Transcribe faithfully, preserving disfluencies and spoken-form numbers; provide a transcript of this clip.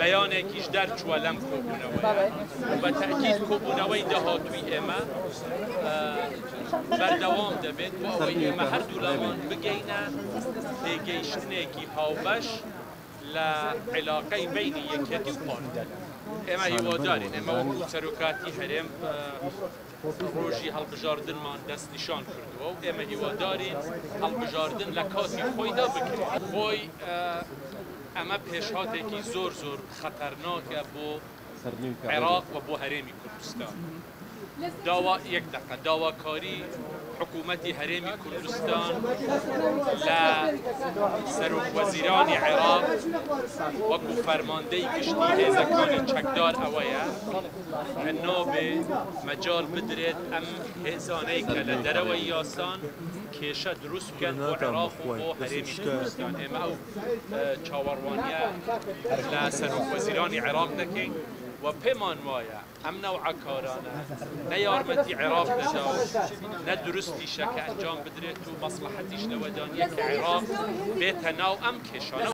بەیانێکیش دەرچووە لەم کۆبوونەوەیە و بە تەکید کۆبوونەوەی داهاتووی ئێمە بەردەوام دەبێت بۆ ئەوەی ئێمە هەردوو لامان بگەینە تێگەیشتنێکی هاوبەش لە عێلاقەی بینی یەکێتی و پارتە. ئێمە هیوادارین ئێمە وەکو سەرۆکاتی هەرێم ڕۆژی هەڵبژاردنمان دەست نیشان کردووە و ئێمە هیوادارین هەڵبژاردن لە کاتی خۆیدا بکرێت. بۆی ئەمە پێشهاتێکی زۆر زۆر خەتەرناکە بۆ عێراق و بۆ هەرێمی کوردستان. داوا یەک دقە داواکاری حکوومەتی هەرێمی کوردستان لە سەرۆکوەزیرانی عێراق وەکو فەرماندەی گشتی هێزەکانی چەکدار ئەوەیە کە نابێ مەجال بدرێت ئەم هێزانەی کە لە دەرەوەی یاسان کێشە دروست بکەن بۆ عێراق و بۆ هەرێمی کوردستان. ئێمە ئەو چاوەڕوانیە لە سەرۆکوەزیرانی عێراق دەکەین و پێمان وایە ئەم نەوعە کارانە نە یارمەتی عێراق دەدا و نە دروستیشە کە ئەنجام بدرێت و مەسلحەتیش لەوەدانیە کە عێراق بێتە ناو ئەم کێشانە